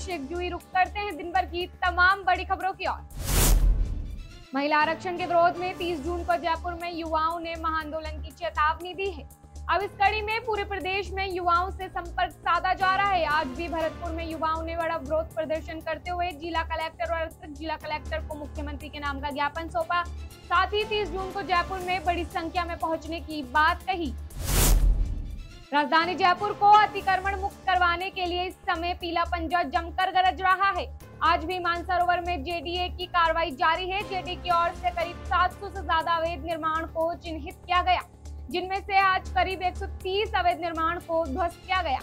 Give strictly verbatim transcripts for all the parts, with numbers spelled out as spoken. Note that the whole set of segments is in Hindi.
शेख जूही। रुक करते हैं दिन भर की तमाम बड़ी खबरों की ओर। महिला आरक्षण के विरोध में तीस जून को जयपुर में युवाओं ने महाआंदोलन की चेतावनी दी है। अब इस कड़ी में पूरे प्रदेश में युवाओं से संपर्क साधा जा रहा है। आज भी भरतपुर में युवाओं ने बड़ा विरोध प्रदर्शन करते हुए जिला कलेक्टर और अतिरिक्त जिला कलेक्टर को मुख्यमंत्री के नाम का ज्ञापन सौंपा। साथ ही तीस जून को जयपुर में बड़ी संख्या में पहुंचने की बात कही। राजधानी जयपुर को अतिक्रमण मुक्त करवाने के लिए इस समय पीला पंजा जमकर गरज रहा है। आज भी मानसरोवर में जेडीए की कार्रवाई जारी है। जेडीए की ओर से करीब सात सौ से ज्यादा अवैध निर्माण को चिन्हित किया गया, जिनमें से आज करीब एक सौ तीस अवैध निर्माण को ध्वस्त किया गया।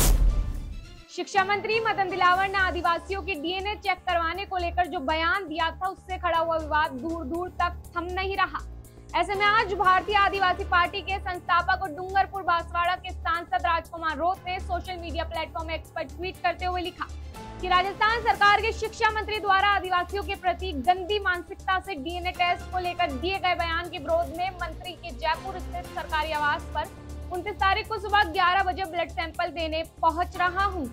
शिक्षा मंत्री मदन दिलावर ने आदिवासियों के डीएनए चेक करवाने को लेकर जो बयान दिया था, उससे खड़ा हुआ विवाद दूर दूर तक थम नहीं रहा। ऐसे में आज भारतीय आदिवासी पार्टी के संस्थापक और डूंगरपुर बांसवाड़ा के सांसद राजकुमार रोत ने सोशल मीडिया प्लेटफॉर्म एक्स पर ट्वीट करते हुए लिखा कि राजस्थान सरकार के शिक्षा मंत्री द्वारा आदिवासियों के प्रति गंदी मानसिकता से डीएनए टेस्ट को लेकर दिए गए बयान के विरोध में मंत्री के जयपुर स्थित सरकारी आवास पर उनतीस तारीख को सुबह ग्यारह बजे ब्लड सैंपल देने पहुंच रहा हूं।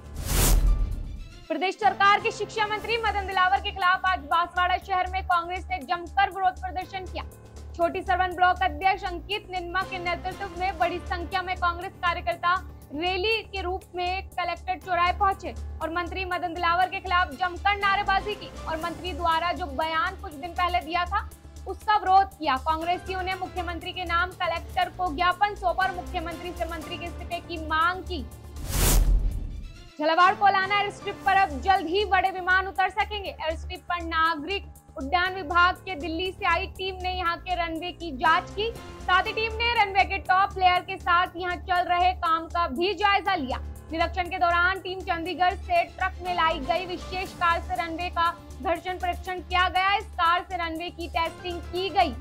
प्रदेश सरकार के शिक्षा मंत्री मदन दिलावर के खिलाफ आज बांसवाड़ा शहर में कांग्रेस ने जमकर विरोध प्रदर्शन किया। छोटी सरवन ब्लॉक अध्यक्ष अंकित निन्मा के नेतृत्व में बड़ी संख्या में कांग्रेस कार्यकर्ता रैली के रूप में कलेक्टर चौराहे पहुंचे और मंत्री मदन दिलावर के खिलाफ जमकर नारेबाजी की और मंत्री द्वारा जो बयान कुछ दिन पहले दिया था, उसका विरोध किया। कांग्रेसियों ने मुख्यमंत्री के नाम कलेक्टर को ज्ञापन सौंपा और मुख्यमंत्री से मंत्री के इस्तीफे की मांग की। झालावाड़ कोलाना एयर स्ट्रिप पर अब जल्द ही बड़े विमान उतर सकेंगे। एयर स्ट्रिप पर नागरिक उड्डयन विभाग के दिल्ली से आई टीम ने यहां के रनवे की जांच की। साथ ही टीम ने रनवे के टॉप प्लेयर के साथ यहां चल रहे काम का भी जायजा लिया। निरीक्षण के दौरान टीम चंडीगढ़ से ट्रक में लाई गई विशेष कार से रनवे का घर्षण परीक्षण किया गया। इस कार से रनवे की टेस्टिंग की गई।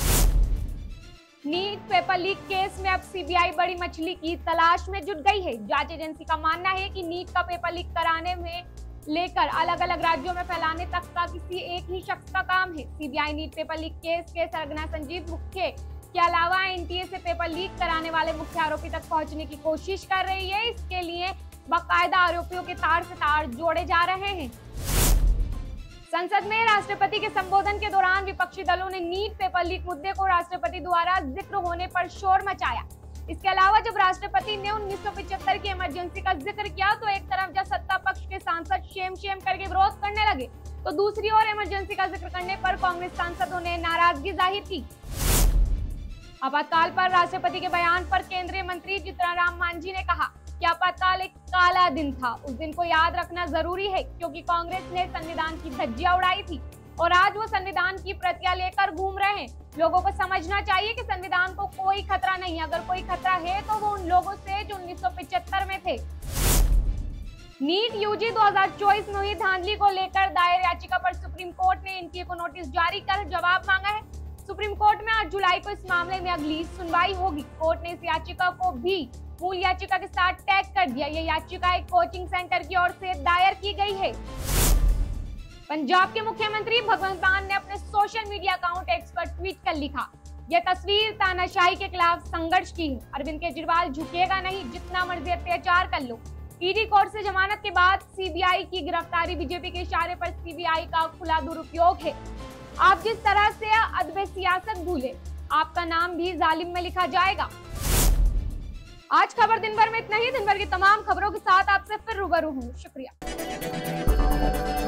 नीट पेपर लीक केस में अब सीबीआई बड़ी मछली की तलाश में जुट गई है। जांच एजेंसी का मानना है कि नीट का पेपर लीक कराने में लेकर अलग अलग राज्यों में फैलाने तक का किसी एक ही शख्स का काम है। CBI NEET paper leak case के सरगना संजीव मुख्य के अलावा एनटीए से पेपर लीक कराने वाले मुख्य आरोपी तक पहुंचने की कोशिश कर रही है। इसके लिए बाकायदा आरोपियों के तार से तार जोड़े जा रहे हैं। संसद में राष्ट्रपति के संबोधन के दौरान विपक्षी दलों ने नीट पेपर लीक मुद्दे को राष्ट्रपति द्वारा जिक्र होने पर शोर मचाया। इसके अलावा जब राष्ट्रपति ने उन्नीस सौ पचहत्तर की इमरजेंसी का जिक्र किया तो एक तरफ जब सत्ता पक्ष के सांसद शेम शेम करके विरोध करने लगे, तो दूसरी ओर इमरजेंसी का जिक्र करने पर कांग्रेस सांसदों ने नाराजगी जाहिर की। आपातकाल पर राष्ट्रपति के बयान पर केंद्रीय मंत्री जीतनराम मांझी ने कहा कि आपातकाल एक काला दिन था। उस दिन को याद रखना जरूरी है क्योंकि कांग्रेस ने संविधान की धज्जियां उड़ाई थी और आज वो संविधान की प्रतियां लेकर घूम रहे हैं। लोगों को समझना चाहिए कि संविधान को कोई खतरा नहीं, अगर कोई खतरा है तो वो उन लोगों से जो उन्नीस सौ पचहत्तर में थे। नीट यूजी दो हज़ार चौबीस में हुई धांधली को लेकर दायर याचिका पर सुप्रीम कोर्ट ने एनटीए को नोटिस जारी कर जवाब मांगा है। सुप्रीम कोर्ट में आठ जुलाई को इस मामले में अगली सुनवाई होगी। कोर्ट ने इस याचिका को भी मूल याचिका के साथ टैग कर दिया। यह याचिका एक कोचिंग सेंटर की ओर से दायर की गई है। पंजाब के मुख्यमंत्री भगवंत मान ने अपने सोशल मीडिया अकाउंट एक्स पर ट्वीट कर लिखा, यह तस्वीर तानाशाही के खिलाफ संघर्ष की है। अरविंद केजरीवाल झुकेगा नहीं, जितना मर्जी अत्याचार कर लो। ईडी कोर्ट से जमानत के बाद सीबीआई की गिरफ्तारी बीजेपी के इशारे पर सीबीआई का खुला दुरुपयोग है। आप जिस तरह से अदब सियासत भूले, आपका नाम भी जालिम में लिखा जाएगा। आज खबर दिन भर में इतना ही। दिन भर की तमाम खबरों के साथ आपसे फिर रूबरू हूँ। शुक्रिया।